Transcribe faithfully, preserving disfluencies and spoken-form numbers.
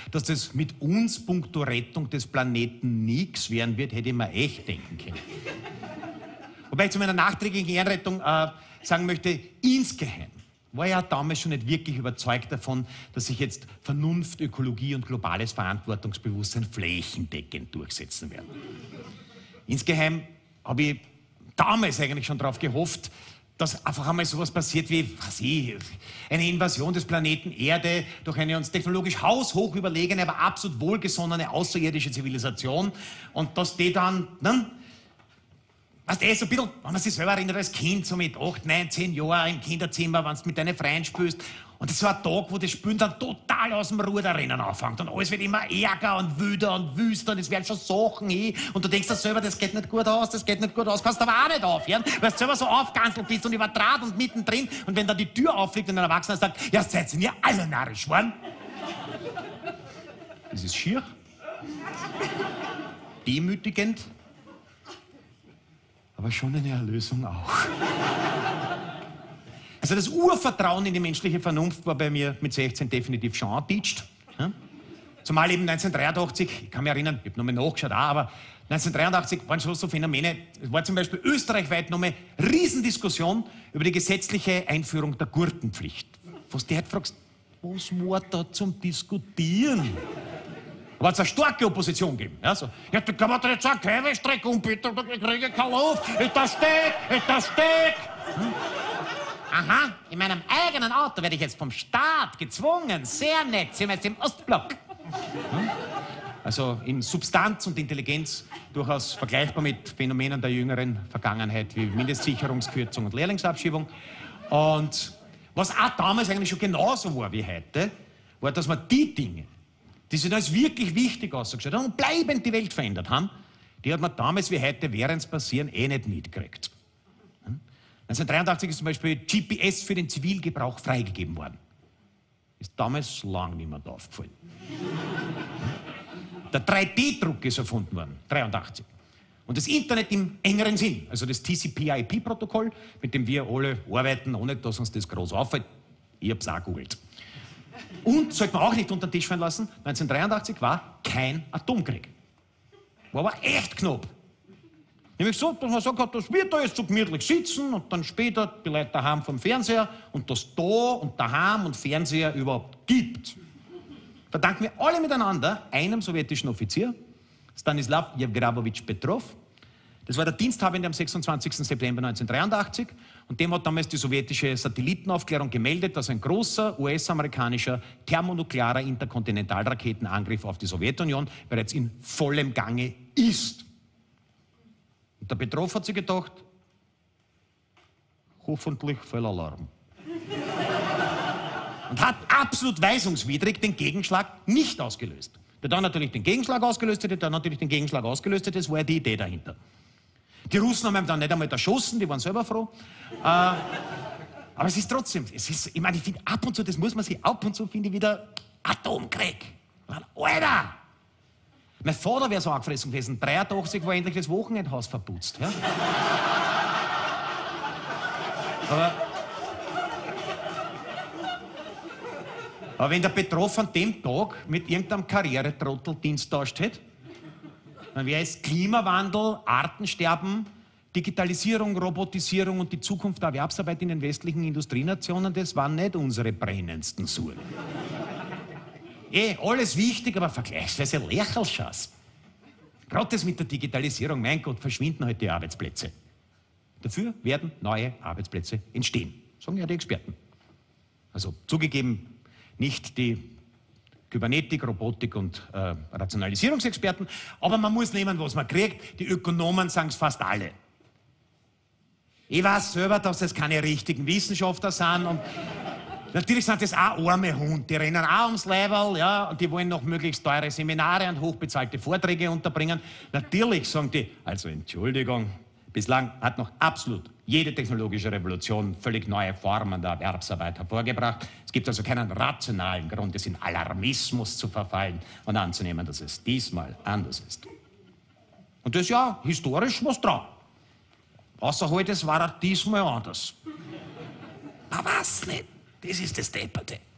Dass das mit uns punkto Rettung des Planeten nichts werden wird, hätte ich mir echt denken können. Wobei ich zu meiner nachträglichen Ehrenrettung äh, sagen möchte, insgeheim war ja damals schon nicht wirklich überzeugt davon, dass sich jetzt Vernunft, Ökologie und globales Verantwortungsbewusstsein flächendeckend durchsetzen werden. Insgeheim habe ich damals eigentlich schon darauf gehofft, dass einfach einmal sowas passiert wie, was ich, eine Invasion des Planeten Erde durch eine uns technologisch haushoch überlegene, aber absolut wohlgesonnene außerirdische Zivilisation und dass die dann, ne, weißt du, so ein bisschen, wenn man sich selber erinnert, als Kind, so mit acht, neun, zehn Jahren im Kinderzimmer, wenn du mit deinen Freien spielst. Und das ist so ein Tag, wo das Spielen dann total aus dem Ruder rennen anfängt. Und alles wird immer ärger und wüder und wüster und es werden schon Sachen hin. Und du denkst dir selber, das geht nicht gut aus, das geht nicht gut aus. Kannst aber auch nicht aufhören, weil du selber so aufganzelt bist und überdraht und mittendrin. Und wenn dann die Tür auffliegt und ein Erwachsener sagt, ja, seid ihr alle narrisch geworden? Das ist schier. Demütigend. Aber schon eine Erlösung auch. Also das Urvertrauen in die menschliche Vernunft war bei mir mit sechzehn definitiv schon angeteacht. Ja? Zumal eben neunzehnhundertdreiundachtzig, ich kann mich erinnern, ich habe nochmal nachgeschaut, auch, aber neunzehnhundertdreiundachtzig waren schon so Phänomene, es war zum Beispiel österreichweit nochmal Riesendiskussion über die gesetzliche Einführung der Gurtenpflicht. Was du heute fragst, was war da zum Diskutieren? Da hat es eine starke Opposition gegeben. Ja, so. Ja, da kann man doch nicht sagen, keine Streckung, bitte, ich kriege keine Luft, ist das Steg, ist das Steg. Hm? Aha, in meinem eigenen Auto werde ich jetzt vom Staat gezwungen, sehr nett, sind wir jetzt im Ostblock. Hm? Also in Substanz und Intelligenz durchaus vergleichbar mit Phänomenen der jüngeren Vergangenheit, wie Mindestsicherungskürzung und Lehrlingsabschiebung. Und was auch damals eigentlich schon genauso war wie heute, war, dass man die Dinge, die sich als wirklich wichtig ausgestellt haben und bleibend die Welt verändert haben, die hat man damals wie heute, während es passieren, eh nicht mitgekriegt. neunzehnhundertdreiundachtzig ist zum Beispiel G P S für den Zivilgebrauch freigegeben worden. Ist damals lang niemand aufgefallen. Der drei D Druck ist erfunden worden, neunzehnhundertdreiundachtzig. Und das Internet im engeren Sinn, also das T C P I P-Protokoll, mit dem wir alle arbeiten, ohne dass uns das groß auffällt. Ich hab's auch gegoogelt. Und, sollte man auch nicht unter den Tisch fallen lassen, neunzehnhundertdreiundachtzig war kein Atomkrieg. War aber echt knapp. Nämlich so, dass man sagt, das wird da jetzt so gemütlich sitzen und dann später die Leute daheim vom Fernseher und das da und daheim und Fernseher überhaupt gibt. Verdanken wir alle miteinander einem sowjetischen Offizier, Stanislaw Jewgrafowitsch Petrov. Das war der Diensthabende am sechsundzwanzigsten September neunzehnhundertdreiundachtzig und dem hat damals die sowjetische Satellitenaufklärung gemeldet, dass ein großer U S-amerikanischer thermonuklearer Interkontinentalraketenangriff auf die Sowjetunion bereits in vollem Gange ist. Und der Petrov hat sich gedacht, hoffentlich voll Alarm. Und hat absolut weisungswidrig den Gegenschlag nicht ausgelöst. Der dann natürlich den Gegenschlag ausgelöst hat, der dann natürlich den Gegenschlag ausgelöst hat, das war ja die Idee dahinter. Die Russen haben ihm dann nicht einmal erschossen, die waren selber froh. äh, aber es ist trotzdem, es ist, ich meine, ich finde ab und zu, das muss man sich ab und zu, finde ich, wieder Atomkrieg. Man, Alter! Mein Vater wäre so angefressen gewesen, dreiundachtzig war endlich das Wochenendhaus verputzt. Ja? aber, aber wenn der Petrov an dem Tag mit irgendeinem Karrieretrottel Dienst tauscht hätte, dann wäre es Klimawandel, Artensterben, Digitalisierung, Robotisierung und die Zukunft der Erwerbsarbeit in den westlichen Industrienationen, das waren nicht unsere brennendsten Sorgen. Eh, alles wichtig, aber vergleichsweise Lächelschatz. Gerade das mit der Digitalisierung, mein Gott, verschwinden halt die Arbeitsplätze. Dafür werden neue Arbeitsplätze entstehen, sagen ja die Experten. Also zugegeben, nicht die Kybernetik, Robotik und äh, Rationalisierungsexperten, aber man muss nehmen, was man kriegt. Die Ökonomen sagen es fast alle. Ich weiß selber, dass das keine richtigen Wissenschaftler sind und natürlich sind das auch arme Hunde, die rennen auch ums Leiberl, ja, und die wollen noch möglichst teure Seminare und hochbezahlte Vorträge unterbringen. Natürlich sagen die, also Entschuldigung, bislang hat noch absolut jede technologische Revolution völlig neue Formen der Erwerbsarbeit hervorgebracht. Es gibt also keinen rationalen Grund, es in Alarmismus zu verfallen und anzunehmen, dass es diesmal anders ist. Und das ist ja historisch was dran. Außer heute, es war auch diesmal anders. Aber was nicht? Das ist das Depperte.